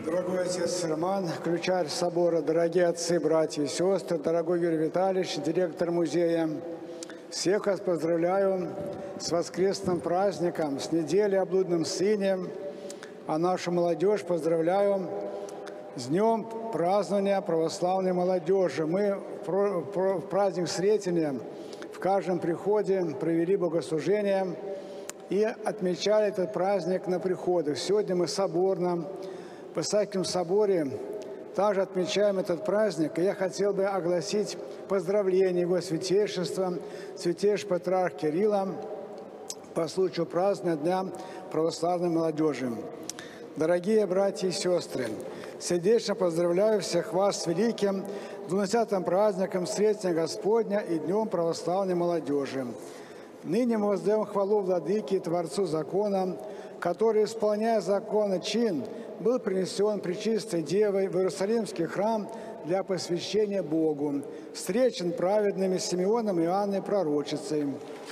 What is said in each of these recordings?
Дорогой отец Роман, ключарь собора, дорогие отцы, братья и сестры, дорогой Юрий Витальевич, директор музея, всех вас поздравляю с воскресным праздником, с неделей о блудном сыне, а нашу молодежь поздравляю с днем празднования православной молодежи. Мы в праздник Сретения в каждом приходе провели богослужение и отмечали этот праздник на приходах. Сегодня мы соборно в Исаакиевском соборе также отмечаем этот праздник. И я хотел бы огласить поздравление Его Святейшества, Святейшего Патриарха Кирилла по случаю празднования Дня православной молодежи. Дорогие братья и сестры, сердечно поздравляю всех вас с великим 20-м праздником Сретения Господня и Днем православной молодежи. Ныне мы воздаем хвалу Владыке и Творцу закона, который, исполняя законный чин, был принесен Пречистой Девой в Иерусалимский храм для посвящения Богу, встречен праведными Симеоном и Анной пророчицей.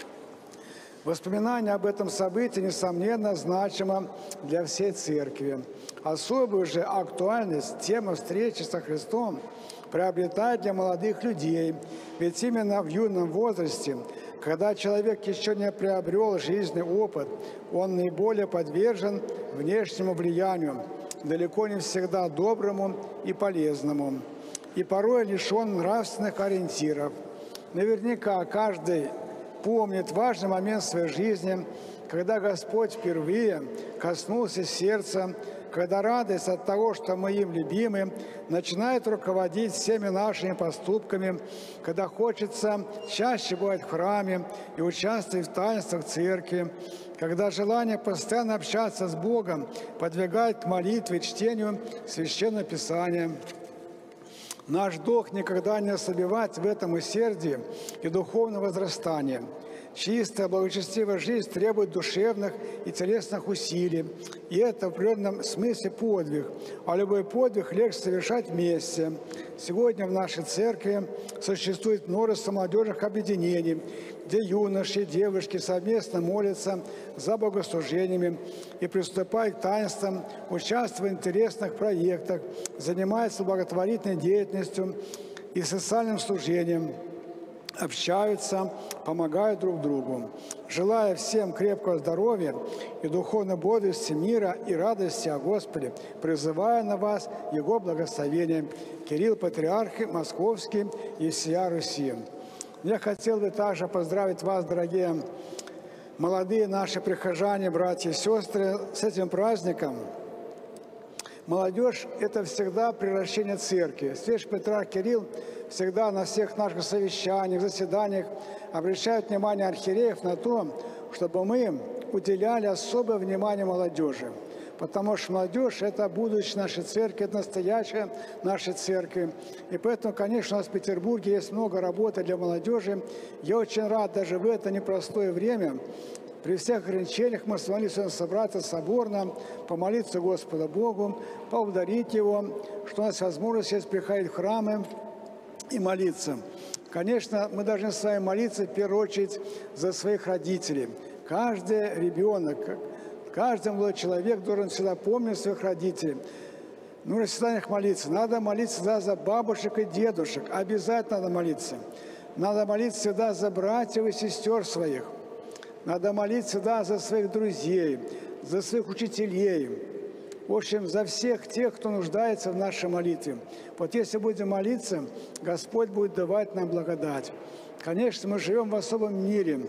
Воспоминание об этом событии, несомненно, значимо для всей Церкви. Особую же актуальность тема встречи со Христом приобретает для молодых людей, ведь именно в юном возрасте, когда человек еще не приобрел жизненный опыт, он наиболее подвержен внешнему влиянию, далеко не всегда доброму и полезному, и порой лишен нравственных ориентиров. Наверняка каждый помнит важный момент в своей жизни, когда Господь впервые коснулся сердца, когда радость от того, что мы им любимы, начинает руководить всеми нашими поступками, когда хочется чаще бывать в храме и участвовать в таинствах церкви, когда желание постоянно общаться с Богом подвигает к молитве и чтению Священного Писания. Наш долг никогда не ослабевать в этом усердии и духовном возрастании. Чистая, благочестивая жизнь требует душевных и телесных усилий, и это в определенном смысле подвиг, а любой подвиг легче совершать вместе. Сегодня в нашей церкви существует множество молодежных объединений, где юноши и девушки совместно молятся за богослужениями и приступают к таинствам, участвуют в интересных проектах, занимаются благотворительной деятельностью и социальным служением, общаются, помогают друг другу. Желаю всем крепкого здоровья и духовной бодрости, мира и радости о Господе, призывая на вас Его благословение. Кирилл, Патриарх Московский и всея Руси. Я хотел бы также поздравить вас, дорогие молодые наши прихожане, братья и сестры, с этим праздником. Молодежь – это всегда превращение церкви. Святейший Патриарх Кирилл всегда на всех наших совещаниях, заседаниях обращает внимание архиереев на то, чтобы мы уделяли особое внимание молодежи. Потому что молодежь – это будущее нашей церкви, это настоящее нашей церкви. И поэтому, конечно, у нас в Петербурге есть много работы для молодежи. Я очень рад даже в это непростое время, при всех ограничениях, мы смогли собраться соборно, помолиться Господу Богу, поблагодарить Его, что у нас возможность есть приходить в храмы и молиться. Конечно, мы должны с вами молиться в первую очередь за своих родителей. Каждый ребенок, каждый молодой человек должен всегда помнить своих родителей. Нужно всегда их молиться. Надо молиться всегда за бабушек и дедушек. Обязательно надо молиться. Надо молиться всегда за братьев и сестер своих. Надо молиться всегда за своих друзей, за своих учителей. В общем, за всех тех, кто нуждается в нашей молитве. Вот если будем молиться, Господь будет давать нам благодать. Конечно, мы живем в особом мире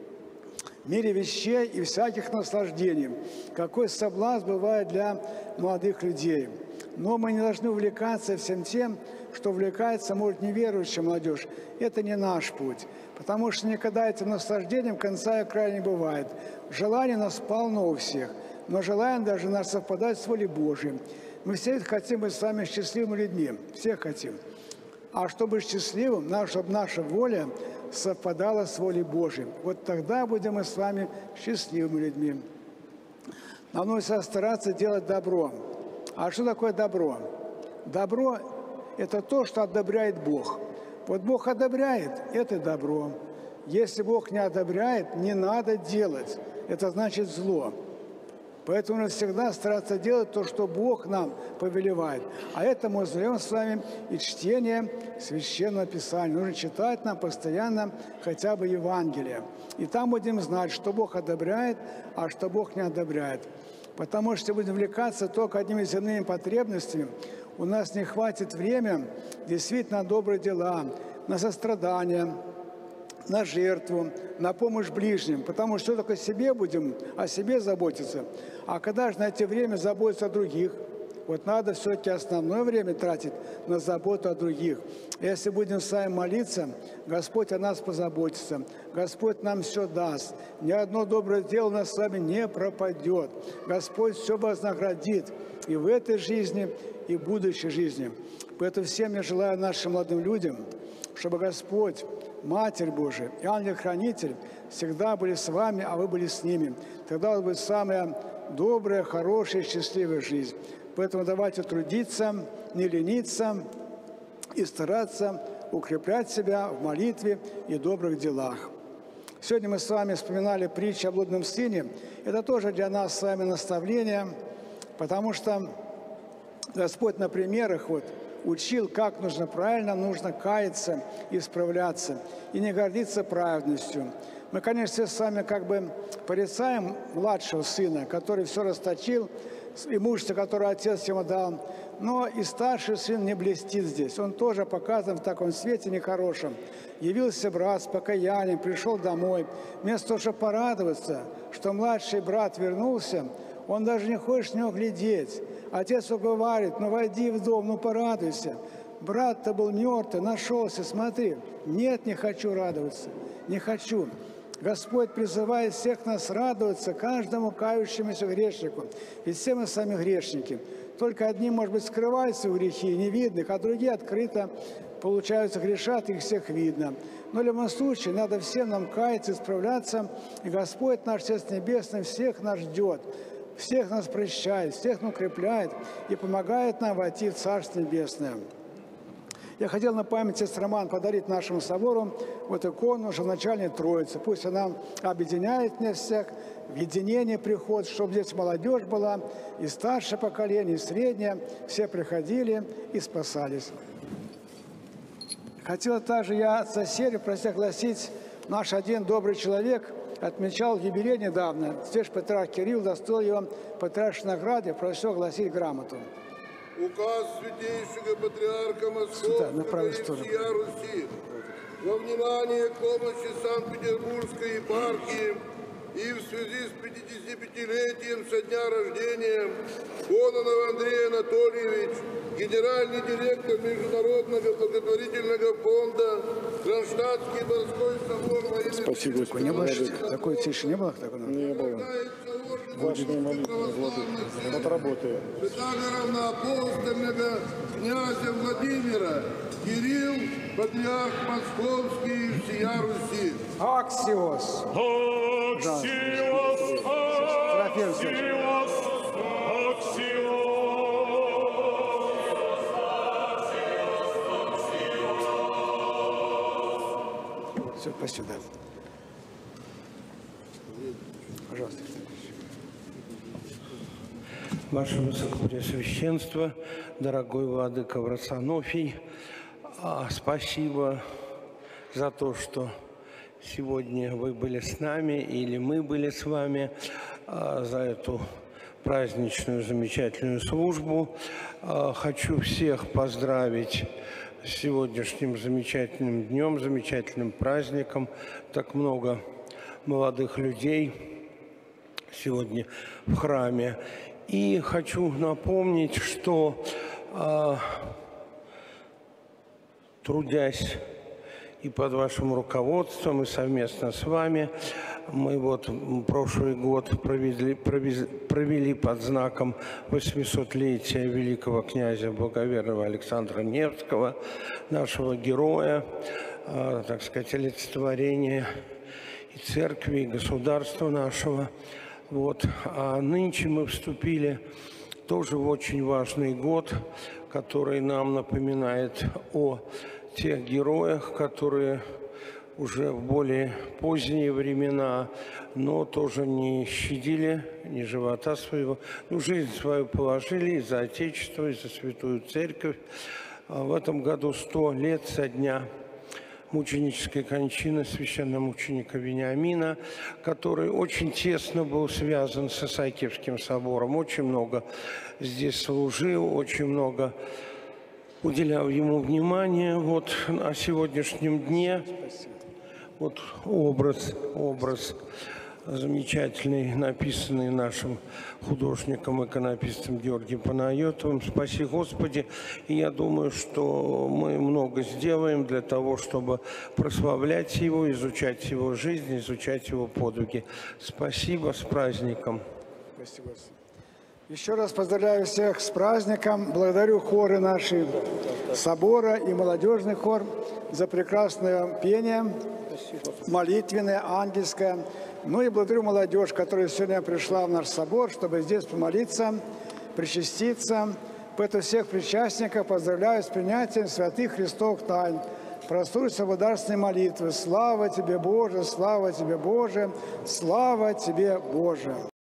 вещей и всяких наслаждений. Какой соблазн бывает для молодых людей. Но мы не должны увлекаться всем тем, что увлекается, может, неверующая молодежь. Это не наш путь. Потому что никогда этим наслаждением конца и края не бывает. Желаний нас полно у всех. Но желание даже нас совпадать с волей Божией. Мы все хотим быть с вами счастливыми людьми. Все хотим. А чтобы быть счастливым, чтобы наша воля совпадала с волей Божией. Вот тогда будем мы с вами счастливыми людьми. Нам нужно стараться делать добро. А что такое добро? Добро – это то, что одобряет Бог. Вот Бог одобряет – это добро. Если Бог не одобряет, не надо делать. Это значит зло. Поэтому нужно всегда стараться делать то, что Бог нам повелевает. А это мы узнаем с вами и чтение Священного Писания. Нужно читать нам постоянно хотя бы Евангелие. И там будем знать, что Бог одобряет, а что Бог не одобряет. Потому что если будем увлекаться только одними земными потребностями, у нас не хватит времени действительно на добрые дела, на сострадание, на жертву, на помощь ближним. Потому что только себе будем о себе заботиться. А когда же найти время заботиться о других? Вот надо все-таки основное время тратить на заботу о других. Если будем сами молиться, Господь о нас позаботится. Господь нам все даст. Ни одно доброе дело у нас с вами не пропадет. Господь все вознаградит и в этой жизни, и в будущей жизни. Поэтому всем я желаю нашим молодым людям, чтобы Господь, Матерь Божия и Ангел-Хранитель всегда были с вами, а вы были с ними. Тогда у вас будет самая добрая, хорошая, счастливая жизнь. Поэтому давайте трудиться, не лениться и стараться укреплять себя в молитве и добрых делах. Сегодня мы с вами вспоминали притчу о блудном сыне. Это тоже для нас с вами наставление, потому что Господь на примерах учил, как нужно правильно, нужно каяться, исправляться и не гордиться праведностью. Мы, конечно, все с вами порицаем младшего сына, который все расточил, имущество, которое отец ему дал. Но и старший сын не блестит здесь. Он тоже показан в таком свете нехорошем. Явился брат с покаянием, пришел домой. Вместо того, чтобы порадоваться, что младший брат вернулся, он даже не хочет на него глядеть. Отец уговаривает: войди в дом, порадуйся. Брат-то был мертвый, нашелся, смотри. Нет, не хочу радоваться, не хочу. Господь призывает всех нас радоваться каждому кающемуся грешнику. Ведь все мы сами грешники. Только одни, может быть, скрывают свои грехи, не видно их, а другие открыто, получаются, грешат, их всех видно. Но в любом случае надо всем нам каяться, исправляться. И Господь наш Отец Небесный всех нас ждет, всех нас прощает, всех нас укрепляет и помогает нам войти в Царство Небесное. Я хотел на память сестр Роман подарить нашему собору икону Живоначальной Троицы. Пусть она объединяет нас всех, в единение приход, чтобы здесь молодежь была, и старшее поколение, и среднее. Все приходили и спасались. Хотел также я от соседей просить огласить: наш один добрый человек отмечал юбилей недавно. Святой Патриарх Кирилл достоил его патриаршей награды, просил огласить грамоту. Указ Святейшего Патриарха Московского и всея Руси во внимание помощи Санкт-Петербургской епархии и в связи с 55-летием со дня рождения Кононова Андрея Анатольевич, генеральный директор Международного благотворительного фонда, Кронштадтский Морской собор военных... Спасибо. Такой тиши не было? Не было. Важная молитва, Владыка. Вот работает. Святоголовноапостольного князя Владимира Кирилл, Патриарх Московский и всея Руси. Аксиос! Аксиос! Аксиос! Все, спасибо. Пожалуйста. Ваше Высокопреосвященство, дорогой владыка Варсонофий, спасибо за то, что сегодня вы были с нами или мы были с вами, за эту праздничную замечательную службу. Хочу всех поздравить с сегодняшним замечательным днем, замечательным праздником. Так много молодых людей сегодня в храме. И хочу напомнить, что, трудясь и под вашим руководством, и совместно с вами, мы прошлый год провели под знаком 800-летия великого князя благоверного Александра Невского, нашего героя, так сказать, олицетворения и церкви, и государства нашего. А нынче мы вступили тоже в очень важный год, который нам напоминает о тех героях, которые уже в более поздние времена, но тоже не щадили ни живота своего, но жизнь свою положили и за Отечество, и за Святую Церковь. В этом году 100 лет со дня мученической кончины священномученика Вениамина, который очень тесно был связан с Исаакиевским собором, очень много здесь служил, очень много уделял ему внимания. Вот о сегодняшнем дне вот образ замечательный, написанный нашим художником-иконописцем Георгием Панайотовым. Спаси Господи! И я думаю, что мы много сделаем для того, чтобы прославлять его, изучать его жизнь, изучать его подвиги. Спасибо, с праздником! Спасибо. Еще раз поздравляю всех с праздником. Благодарю хоры наши собора и молодежный хор за прекрасное пение, молитвенное, ангельское. Ну и благодарю молодежь, которая сегодня пришла в наш собор, чтобы здесь помолиться, причаститься. Поэтому всех причастников поздравляю с принятием святых Христовых тайн. Простуются благодарственные молитвы. Слава Тебе, Боже! Слава Тебе, Боже! Слава Тебе, Боже!